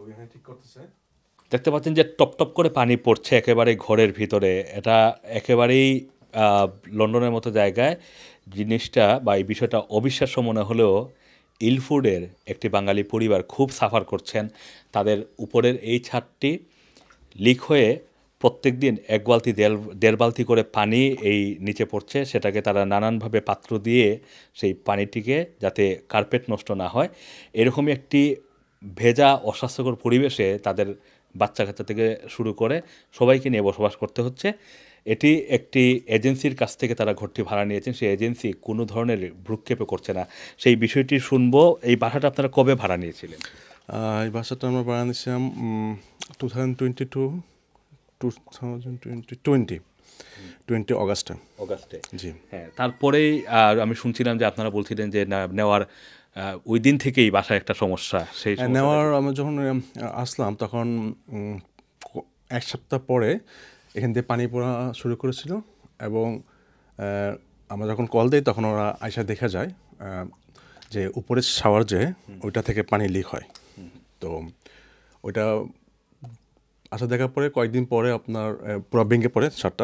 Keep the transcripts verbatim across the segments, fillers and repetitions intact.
দেখতে পাচ্ছেন যে টপ টপ করে পানি পড়ছে একেবারে ঘরের ভিতরে। এটা একেবারেই লন্ডনের মতো জায়গায় জিনিসটা বা এই বিষয়টা অবিশ্বাস্য মনে হলেও ইলফুডের একটি বাঙালি পরিবার খুব সাফার করছেন। তাদের উপরের এই ছাদটি লিক হয়ে প্রত্যেক দিন এক বালতি দেড় দেড় বালতি করে পানি এই নিচে পড়ছে। সেটাকে তারা নানানভাবে পাত্র দিয়ে সেই পানিটিকে যাতে কার্পেট নষ্ট না হয় এরকমই একটি ভেজা অস্বাস্থ্যকর পরিবেশে তাদের বাচ্চা কাচ্চা থেকে শুরু করে সবাইকে নিয়ে বসবাস করতে হচ্ছে। এটি একটি এজেন্সির কাছ থেকে তারা ঘরটি ভাড়া নিয়েছেন। সেই এজেন্সি কোনো ধরনের ভ্রুক্ষেপে করছে না। সেই বিষয়টি শুনবো। এই বাসাটা আপনারা কবে ভাড়া নিয়েছিলেন? এই বাসাটা আমরা ভাড়া নিয়েছিলাম two thousand twenty two two thousand twenty twenty twenty অগাস্টে অগাস্টে জি হ্যাঁ। তারপরেই আমি শুনছিলাম যে আপনারা বলছিলেন যে নেওয়ার ওই দিন থেকেই বাসায় একটা সমস্যা। সেই নেওয়ার আমরা যখন আসলাম তখন এক সপ্তাহ পরে এখান থেকে পানি পড়া শুরু করেছিল এবং আমরা যখন কল দিই তখন ওরা আইসা দেখা যায় যে উপরের শাওয়ার যে ওইটা থেকে পানি লিক হয়। তো ওইটা আসা দেখার পরে কয়েকদিন পরে আপনার পুরো ভেঙে পড়ে ছাদটা,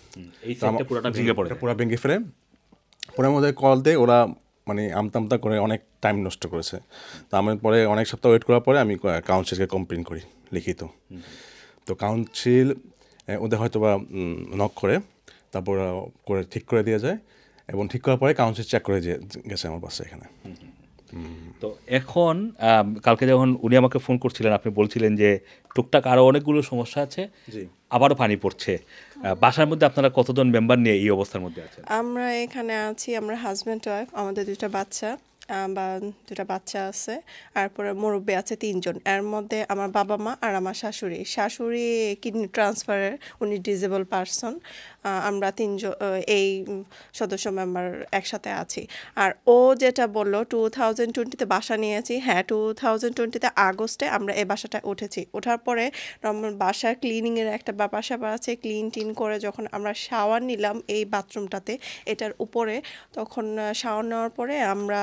পুরো ভেঙে ফেলে পরে আমাদের কল দিয়ে ওরা মানে আমতা আমতা করে অনেক টাইম নষ্ট করেছে। তো আমি পরে অনেক সপ্তাহ ওয়েট করার পরে আমি কাউন্সিলকে কমপ্লেন করি লিখিত। তো কাউন্সিল ওদের হয়তো বা নক করে তারপর করে ঠিক করে দেওয়া যায় এবং ঠিক করার পরে কাউন্সিল চেক করে গেছে আমার বাসা এখানে। তো এখন কালকে যখন উনি আমাকে ফোন করছিলেন আপনি বলছিলেন যে টুকটাক আরও অনেকগুলো সমস্যা আছে, আবারও পানি পড়ছে। বাসার মধ্যে আপনারা কতজন মেম্বার নিয়ে এই অবস্থার মধ্যে আছেন? আমরা এখানে আছি, আমরা হাজব্যান্ড ওয়াইফ, আমাদের দুইটা বাচ্চা বা দুটা বাচ্চা আছে, তারপরে মুরব্বী আছে তিনজন। এর মধ্যে আমার বাবা মা আর আমার শাশুড়ি। শাশুড়ি কিডনি ট্রান্সফারের, উনি ডিজেবল পারসন। আমরা তিনজন এই সদস্য মেম্বার একসাথে আছি। আর ও যেটা বললো টু থাউজেন্ড টোয়েন্টিতে বাসা নিয়েছি, হ্যাঁ টু থাউজেন্ড টোয়েন্টিতে আগস্টে আমরা এই বাসাটায় উঠেছি। ওঠার পরে বাসার ক্লিনিংয়ের একটা ব্যাপার স্যাপার আছে, ক্লিন টিন করে যখন আমরা শাওয়ার নিলাম এই বাথরুমটাতে এটার উপরে, তখন শাওয়ার নেওয়ার পরে আমরা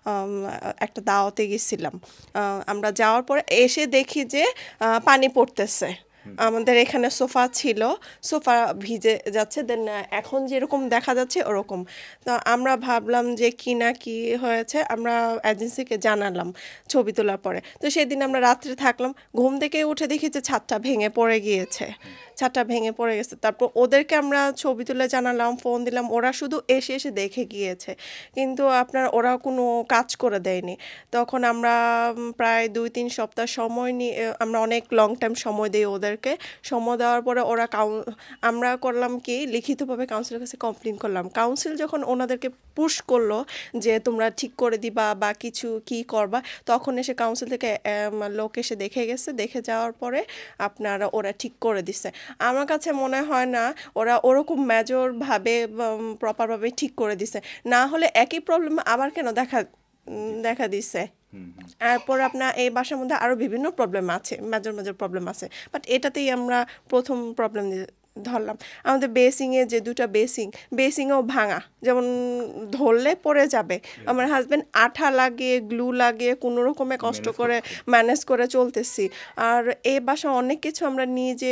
একটা দাওয়াতে গেছিলাম। আমরা যাওয়ার পরে এসে দেখি যে পানি পড়তেছে। আমাদের এখানে সোফা ছিল, সোফা ভিজে যাচ্ছে, দেন এখন যেরকম দেখা যাচ্ছে ওরকম। তো আমরা ভাবলাম যে কি না কি হয়েছে, আমরা এজেন্সিকে জানালাম ছবি তোলার পরে। তো সেদিন আমরা রাত্রে থাকলাম, ঘুম থেকে উঠে দেখি যে ছাদটা ভেঙে পড়ে গিয়েছে, ছাদটা ভেঙে পড়ে গেছে। তারপর ওদেরকে আমরা ছবি তুলে জানালাম, ফোন দিলাম, ওরা শুধু এসে এসে দেখে গিয়েছে, কিন্তু আপনার ওরা কোনো কাজ করে দেয়নি। তখন আমরা প্রায় দুই তিন সপ্তাহ সময় নিয়ে, আমরা অনেক লং টাইম সময় দিই ওদেরকে। সময় দেওয়ার পরে ওরা কাউ আমরা করলাম কি লিখিতভাবে কাউন্সিলের কাছে কমপ্লেন করলাম। কাউন্সিল যখন ওনাদেরকে পুশ করলো যে তোমরা ঠিক করে দিবা বা কিছু কি করবা, তখন এসে কাউন্সিল থেকে লোক এসে দেখে গেছে। দেখে যাওয়ার পরে আপনারা ওরা ঠিক করে দিছে। আমার কাছে মনে হয় না ওরা ওরকম মেজরভাবে প্রপারভাবে ঠিক করে দিছে, না হলে একই প্রবলেম আবার কেন দেখা দেখা দিছে। এরপর আপনার এই বাসার মধ্যে আরও বিভিন্ন প্রবলেম আছে, মেজর মেজর প্রবলেম আছে, বাট এটাতেই আমরা প্রথম প্রবলেম ধরলাম। আমাদের বেসিংয়ে যে দুটা বেসিং, বেসিংও ভাঙা, যেমন ধরলে পড়ে যাবে। আমার হাজব্যান্ড আঠা লাগিয়ে গ্লু লাগিয়ে কোনো রকমে কষ্ট করে ম্যানেজ করে চলতেছি। আর এই বাসা অনেক কিছু আমরা নিজে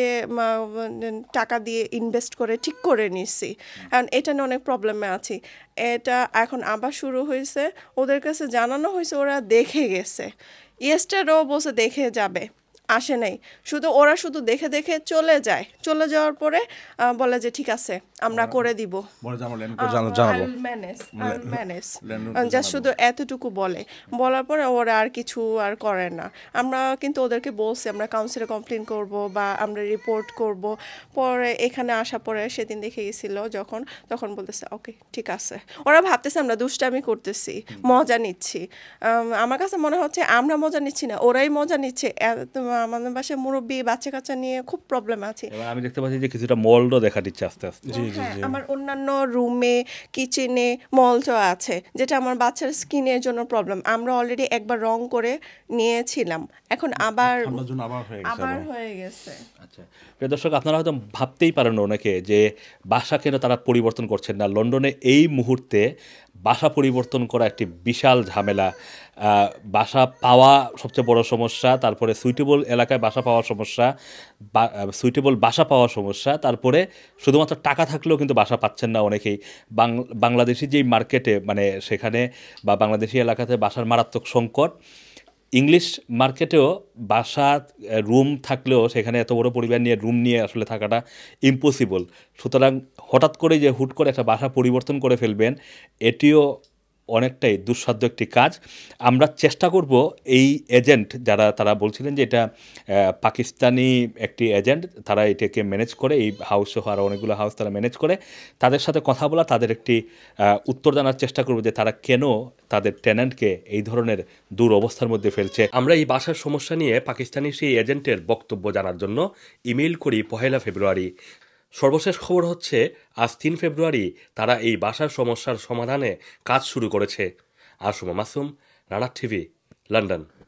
টাকা দিয়ে ইনভেস্ট করে ঠিক করে নিচ্ছি, কারণ এটা নিয়ে অনেক প্রবলেমে আছি। এটা এখন আবার শুরু হয়েছে, ওদের কাছে জানানো হয়েছে, ওরা দেখে গেছে। ইয়েস্টারডেও বসে দেখে যাবে, আসে নাই, শুধু ওরা শুধু দেখে দেখে চলে যায়। চলে যাওয়ার পরে বলে যে ঠিক আছে আমরা করে দিব, জাস্ট শুধু এতটুকু বলে। বলার পরে ওরা আর কিছু আর করে না। আমরা কিন্তু ওদেরকে বলছি আমরা কাউন্সিলে কমপ্লেন করব বা আমরা রিপোর্ট করব। পরে এখানে আসার পরে সেদিন দেখে গেছিল যখন, তখন বলতেছে ওকে ঠিক আছে। ওরা ভাবতেছে আমরা দুষ্টামি করতেছি, মজা নিচ্ছি। আমার কাছে মনে হচ্ছে আমরা মজা নিচ্ছি না, ওরাই মজা নিচ্ছে। আমাদের বাসায় মুরব্বী বাচ্চা কাচ্চা নিয়ে খুব প্রবলেম আছে। আমি দেখতে পাচ্ছি যে কিছুটা মলডও দেখা দিচ্ছে আস্তে আস্তে। জি জি জি, আমার অন্যান্য রুমে কিচেনে মলডও আছে, যেটা আমার বাচ্চার স্কিনের জন্য প্রবলেম। আমরা অলরেডি একবার রং করে নিয়েছিলাম, এখন আবার আবার হয়ে গেছে। আচ্ছা প্রিয় দর্শক, আপনারা হয়তো ভাবতেই পারেন অনেকে যে বাসা কেন তারা পরিবর্তন করছেন না। লন্ডনে এই মুহূর্তে বাসা পরিবর্তন করা একটি বিশাল ঝামেলা। আহ, বাসা পাওয়া সবচেয়ে বড় সমস্যা, তারপরে সুইটেবল এলাকায় বাসা পাওয়ার সমস্যা, সুইটেবল বাসা পাওয়ার সমস্যা, তারপরে শুধুমাত্র টাকা থাকলেও কিন্তু বাসা পাচ্ছেন না অনেকেই। বাং- বাংলাদেশি যেই মার্কেটে মানে সেখানে বা বাংলাদেশি এলাকাতে বাসার মারাত্মক সংকট। ইংলিশ মার্কেটেও বাসা রুম থাকলেও সেখানে এত বড় পরিবার নিয়ে রুম নিয়ে আসলে থাকাটা ইম্পসিবল। সুতরাং হঠাৎ করে যে হুট করে একটা বাসা পরিবর্তন করে ফেলবেন, এটিও অনেকটাই দুঃসাধ্য একটি কাজ। আমরা চেষ্টা করব এই এজেন্ট যারা তারা বলছিলেন যে এটা আহ, পাকিস্তানি একটি এজেন্ট, তারা এটাকে ম্যানেজ করে, এই হাউস সহ আরও অনেকগুলো হাউস তারা ম্যানেজ করে, তাদের সাথে কথা বলা, তাদের একটি আহ, উত্তর জানার চেষ্টা করব যে তারা কেন তাদের টেন্যান্টকে এই ধরনের দূর অবস্থার মধ্যে ফেলছে। আমরা এই বাসার সমস্যা নিয়ে পাকিস্তানি সেই এজেন্টের বক্তব্য জানার জন্য ইমেইল করি পহেলা ফেব্রুয়ারি। সর্বশেষ খবর হচ্ছে আজ তিন ফেব্রুয়ারি তারা এই বাসার সমস্যার সমাধানে কাজ শুরু করেছে। Asuma Masum, Rana TV, London.